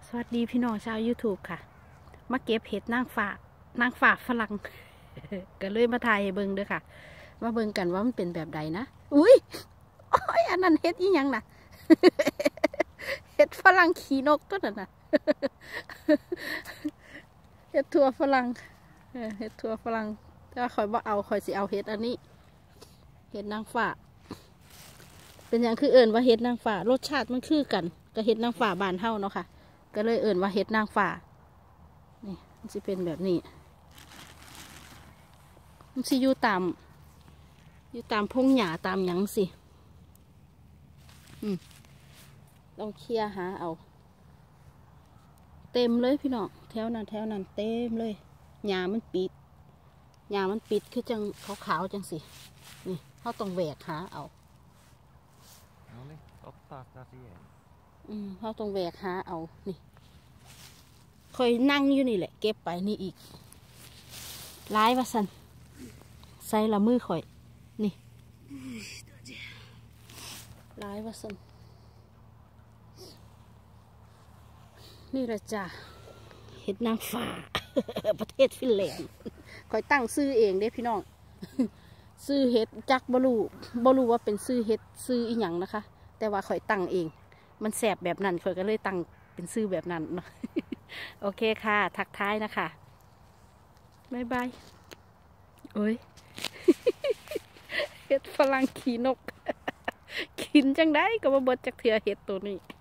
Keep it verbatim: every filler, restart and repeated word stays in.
สวัสดีพี่น้องชาว ยูทูบ ค่ะมาเก็บเห็ดนางฟ้านางฟ้าฝรั่ง ก็เลยมาถ่ายให้เบิ่งเด้อค่ะมาเบิ่งกันว่ามันเป็นแบบใดนะอุ้ยโอ้ยอันนั้นเห็ดอีหยังน่ะ เห็ดฝรั่งขี่นกตัวนั้นน่ะ เห็ดถั่วฝรั่งเห็ดถั่วฝรั่งถ้าคอยบ่เอาคอยสิเอาเห็ดอันนี้เห็ดนางฟ้าเป็นอย่างคือเอิญว่าเห็ดนางฟ้ารสชาติมันคือกันกับเห็ดนางฟ้าบ้านเฮาเนาะค่ะก็เลยเอิญว่าเห็ดนางฟ้านี่มันจะเป็นแบบนี้มันสิอยู่ตามอยู่ตามพงหญ้าตามหยังสิอืมต้องเคลียร์หาเอาเต็มเลยพี่น้องแถวนั้นแถวนั้นเต็มเลยหญ้ามันปิดหญ้ามันปิดคือจังขาวๆจังสินี่เขาต้องแหวกหาเอาอืมเขาต้องแหวกหาเอานี่คอยนั่งอยู่นี่แหละเก็บไปนี่อีกร้ายวะสันใส่ละมือคอยนี่ร้ายวะสันนี่แหละจ้ะเห็ดนางฟ้า ประเทศฟินแลนด์คอยตั้งซื้อเองเด้พี่น้อง ซื้อเห็ดจักบลูบลูว่าเป็นซื้อเห็ดซื้ออีหยังนะคะแต่ว่าคอยตั้งเองมันแสบแบบนั้นคอยก็เลยตั้งเป็นซื้อแบบนั้นเนาะ โอเคค่ะทักท้ายนะคะบายบายโอ้ย เห็ดฝรั่งขี่นก กินจังได้ก็มาเบิดจากเถื่อเห็ดตัวนี้